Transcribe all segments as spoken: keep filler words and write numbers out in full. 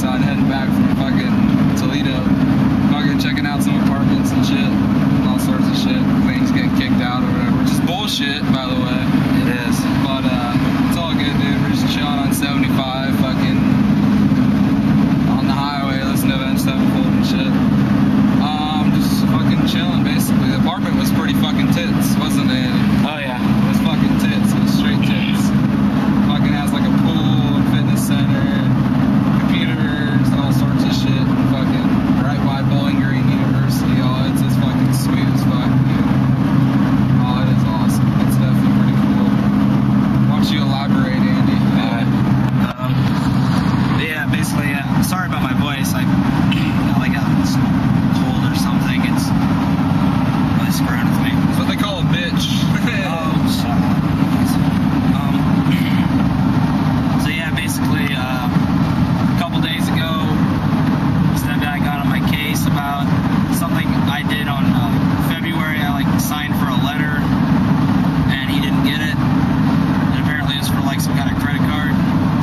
Riverside, heading back from fucking Toledo. Fucking checking out some apartments and shit. All sorts of shit. Things getting kicked out or whatever. Which is bullshit, by the way. It is. But, uh, it's all good, dude. We're just chilling on seventy-five, fucking on the highway, listening to Avenged Sevenfold and shit. Um, just fucking chilling, basically. The apartment was pretty fucking tits, wasn't it? Oh, yeah. It was fucking tits. It was straight tits. Fucking has like a pool, fitness center, computers, all sorts of shit. Fucking right by Bowling Green University. Oh, it's just fucking sweet as fuck, dude. Oh, it is awesome. It's definitely pretty cool. Why don't you elaborate, Andy? Uh, um, yeah, basically, uh, sorry about my voice. I, you know, like a cold or something. It's really screwing with me. That's what they call a bitch. Oh, shut up. Um, so yeah, basically, uh, a couple days ago, this guy got on my case about something I did on uh, February. I like signed for a letter, and he didn't get it. And apparently, it was for like some kind of credit card.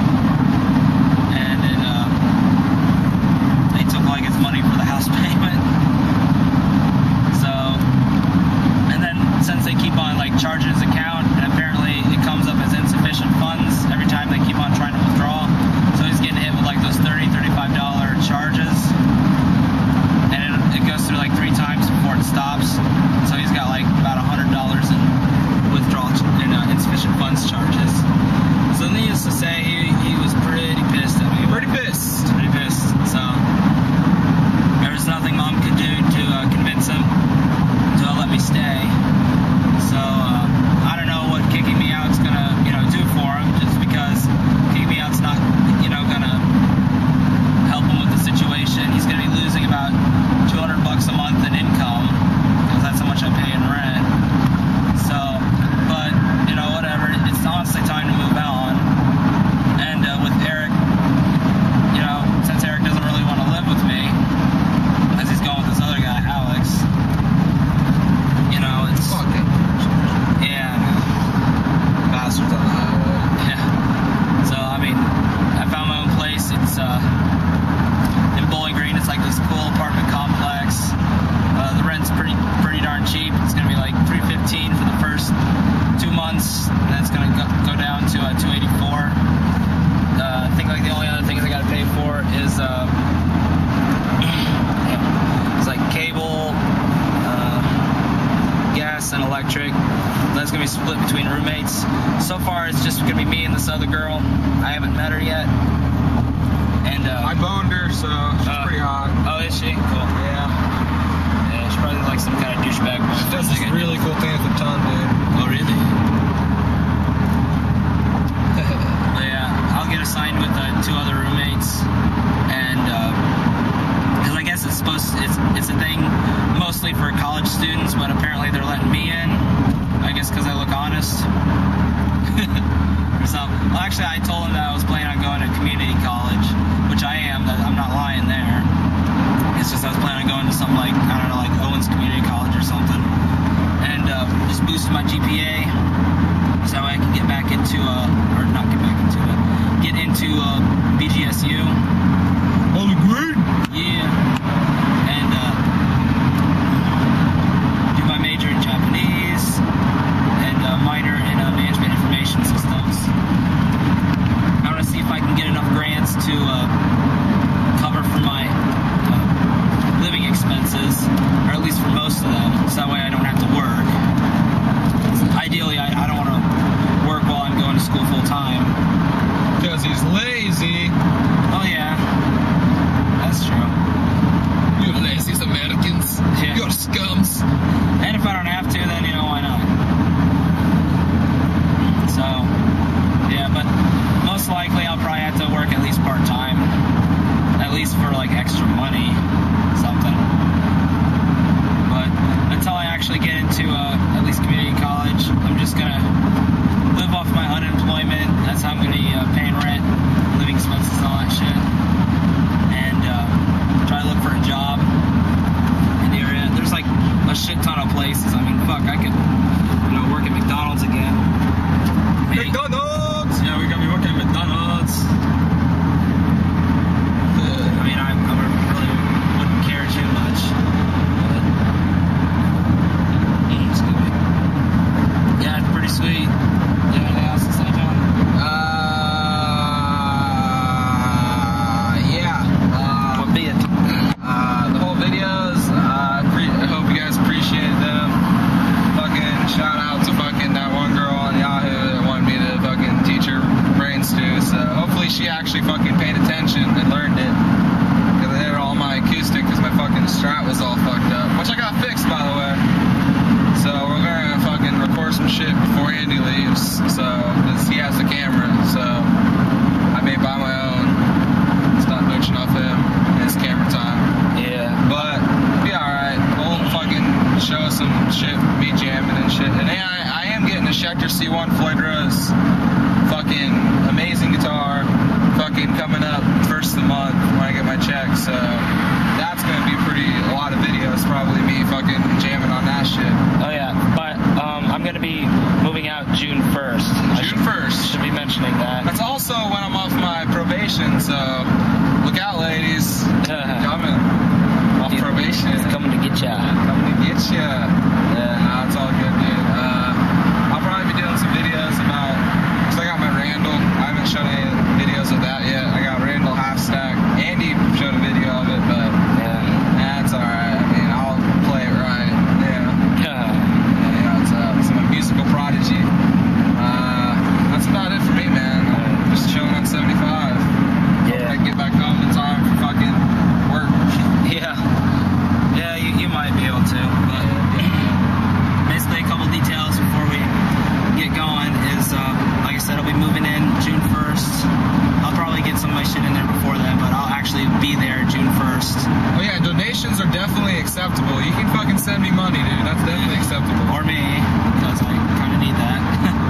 And it, uh, they took like his money for the house payment. So, and then since they keep on like charging his account, and apparently it comes up as insufficient funds every time they keep on trying to withdraw. So he's getting hit with like those thirty dollars, thirty-five dollar charges. And it, it goes through like three times before it stops. So he's got like about one hundred dollars in withdrawal in uh, insufficient funds charges. So needless to say, he, he was pretty pissed at me. Pretty pissed. Pretty pissed. So there was nothing Mom could do to uh, convince him to let me stay. So uh, I don't know what kicking me out is gonna, you know, do for him. Just because kicking me out's not, you know, gonna help him with the situation. He's gonna be losing about two hundred bucks a month in income because that's how much I pay in rent. So, but you know, whatever. It's honestly time to move on. And uh, with Eric, you know, since Eric doesn't really want to live with me, as he's going with this other guy, Alex, you know, it's Fucking yeah, bastards on the highway. yeah. So I mean, I found my own place. It's uh, in Bowling Green. It's like this cool apartment complex. Uh, the rent's pretty pretty darn cheap. It's gonna be like three fifteen for the first two months, and then it's gonna go, go down to uh, two eighty-four. Uh, I think like the only other things I gotta pay for is uh, it's like cable, uh, gas, and electric. That's gonna be split between roommates. So far, it's just gonna be me and this other girl. I haven't met her yet. And uh, I boned her, so she's uh, pretty hot. Oh, is she? Cool. Yeah. Yeah, she's probably like some kind of douchebag. She does this really cool thing with her tongue, dude. Oh, really? But yeah, I'll get assigned with uh, two other roommates, and because uh, I guess it's supposed to, it's it's a thing mostly for college students, but apparently they're letting me in. I guess because I look honest. So, well, actually, I told him that I was planning on going to community college, which I am. That I'm not lying there. It's just I was planning on going to some like I don't know, like Owens Community College or something, and uh, just boosting my G P A so I can get back into uh, or not get back into it, get into uh, B G S U. Holy great! Yeah, and uh, do my major in Japanese and uh, minor in uh, management information systems. I want to see if I can get enough grants to uh, cover for my uh, living expenses, or at least for most of them, so that way I don't have to work. Ideally, I, I don't want to work while I'm going to school full time. Because he's lazy. Oh yeah, that's true. You lazy Americans. Yeah. You're scums. And if I don't have to, then you know why not? So, yeah, but most likely I'll probably have to work at least part time, at least for like extra money, something. But until I actually get into uh, at least community college, I'm just gonna live off my unemployment. That's how I'm gonna be uh, paying rent, living expenses, and all that shit. And uh, try to look for a job in the area. There's like a shit ton of places. I mean, fuck, I could, you know, work at McDonald's again. Maybe. McDonald's! Yeah, we got me working at McDonald's. she actually fucking paid attention and learned it. Because they had all my acoustic because my fucking Strat was all fucked up. Which I got fixed, by the way. So we're gonna fucking record some shit before Andy leaves. So, because he has the camera. So I may buy my own. It's not mooching off him and his camera time. Yeah. But be alright. We'll fucking show us some shit, me jamming and shit. And I, I am getting a Schecter C one Floyd Rose. Fucking amazing guitar. Fucking coming up first of the month when I get my check. So that's gonna be pretty, a lot of videos, probably me fucking jamming on that shit. Oh yeah, but um, I'm gonna be moving out June first. June first. Should be mentioning that. That's also when I'm off my probation, so look out, ladies. Coming. Off He's- probation. He's coming to get ya. Coming to get ya. Yeah. Nah, it's all good, dude. Uh, I'll probably be doing some videos about, cause I got my Randall. I haven't shown any videos of that yet. I got Randall half stack. Andy showed a video of it, but Yeah. that's alright. I mean, I'll play it right. Yeah. Yeah. You know, it's, uh, it's a musical prodigy. Uh, that's about it for me, man. I'm just chilling on seventy-five. Yeah. I can get back home in time for fucking work. Yeah. Yeah, you, you might be able to. But basically, a couple details before we get going is, uh, like I said, I'll be moving in June first. I'll probably get some of my shit in there before then, but I'll actually be there June first. Oh yeah, donations are definitely acceptable. You can fucking send me money, dude. That's definitely acceptable. Or me, because I kind of need that.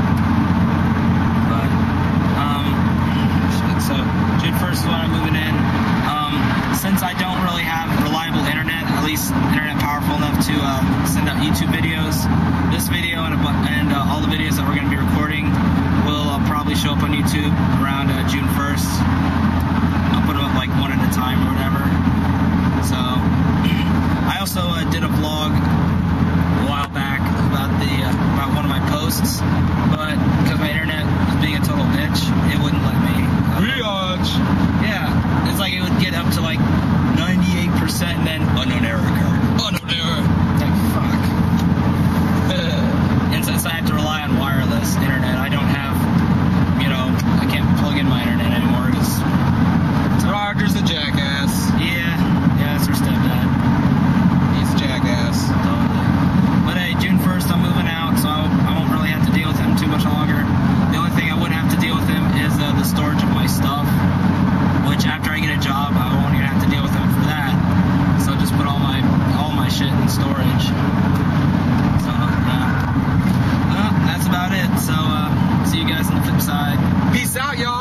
But, um, shit, so June first is when I'm moving in. Um, since I don't really have reliable internet, at least internet powerful enough to uh, send out YouTube videos, this video and, a, bu- and uh, all the videos that we're going to be recording will uh, probably show up on YouTube around uh, June first. I'll put them up like one at a time or whatever. So, I also uh, did a vlog a while back about the uh, about one of my posts, but because my internet was being a total bitch, it wouldn't let me. Riage. Yeah, it's like it would get up to like ninety-eight percent and then unknown error occurred. Unknown error. Like, fuck. And since I have to rely on wireless internet, I don't have, you know, I can't plug in my internet anymore because, Roger's a jackass. yeah, yeah, that's her stepdad. He's a jackass. Totally. But hey, June first I'm moving out, so I won't really have to deal with him too much longer. The only thing I would have to deal with him is uh, the storage of my stuff, which after I get a job, I won't even have to deal with him for that. So I'll just put all my all my shit in storage. So yeah. Well, that's about it. So uh, see you guys on the flip side. Peace out, y'all.